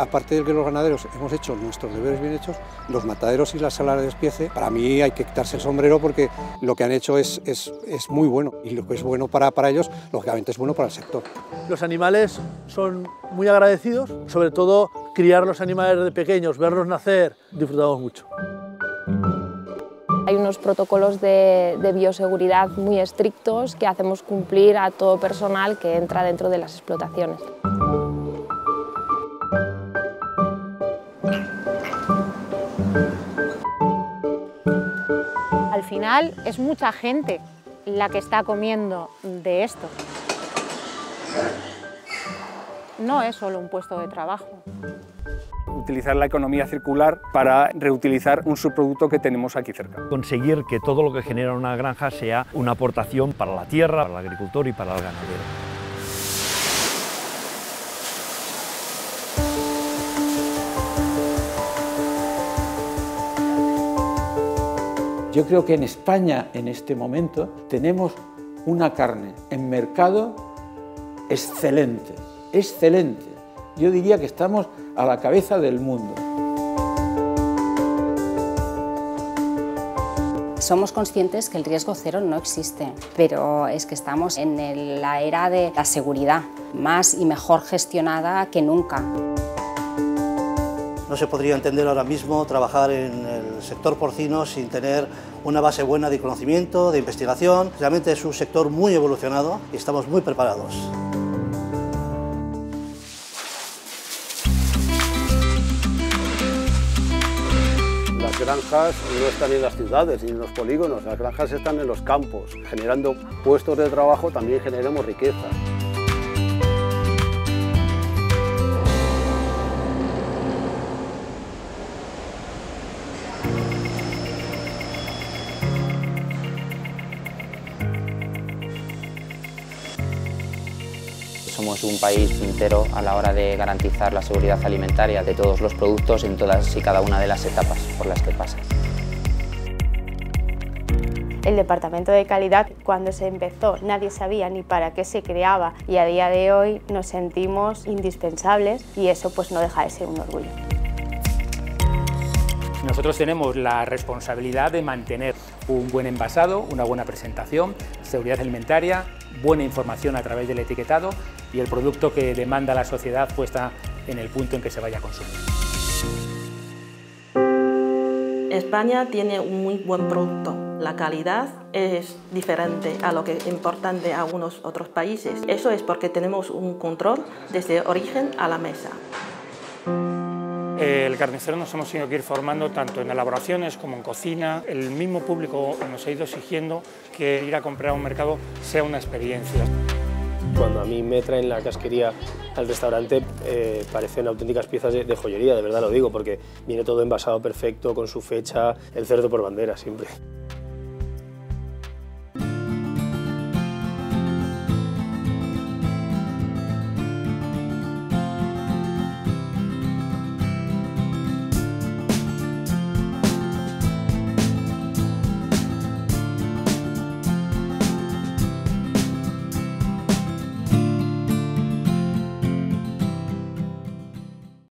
aparte de que los ganaderos hemos hecho nuestros deberes bien hechos, los mataderos y las salas de despiece, para mí hay que quitarse el sombrero porque lo que han hecho es muy bueno, y lo que es bueno para ellos, lógicamente es bueno para el sector. Los animales son muy agradecidos, sobre todo criar los animales de pequeños, verlos nacer, disfrutamos mucho. Hay unos protocolos de bioseguridad muy estrictos que hacemos cumplir a todo personal que entra dentro de las explotaciones. Al final es mucha gente la que está comiendo de esto. No es solo un puesto de trabajo. Utilizar la economía circular para reutilizar un subproducto que tenemos aquí cerca. Conseguir que todo lo que genera una granja sea una aportación para la tierra, para el agricultor y para el ganadero. Yo creo que en España, en este momento, tenemos una carne en mercado excelente, excelente. Yo diría que estamos a la cabeza del mundo. Somos conscientes que el riesgo cero no existe, pero es que estamos en la era de la seguridad, más y mejor gestionada que nunca. No se podría entender ahora mismo trabajar en el sector porcino sin tener una base buena de conocimiento, de investigación. Realmente es un sector muy evolucionado y estamos muy preparados. Las granjas no están en las ciudades ni en los polígonos, las granjas están en los campos. Generando puestos de trabajo también generamos riqueza. Somos un país puntero a la hora de garantizar la seguridad alimentaria de todos los productos en todas y cada una de las etapas por las que pasan. El Departamento de Calidad, cuando se empezó, nadie sabía ni para qué se creaba y a día de hoy nos sentimos indispensables y eso pues no deja de ser un orgullo. Nosotros tenemos la responsabilidad de mantener un buen envasado, una buena presentación, seguridad alimentaria, buena información a través del etiquetado y el producto que demanda la sociedad puesta en el punto en que se vaya a consumir. España tiene un muy buen producto. La calidad es diferente a lo que importan de algunos otros países. Eso es porque tenemos un control desde origen a la mesa. El carnicero nos hemos tenido que ir formando tanto en elaboraciones como en cocina. El mismo público nos ha ido exigiendo que ir a comprar a un mercado sea una experiencia. Cuando a mí me traen la casquería al restaurante parecen auténticas piezas de joyería, de verdad lo digo, porque viene todo envasado perfecto, con su fecha, el cerdo por bandera siempre.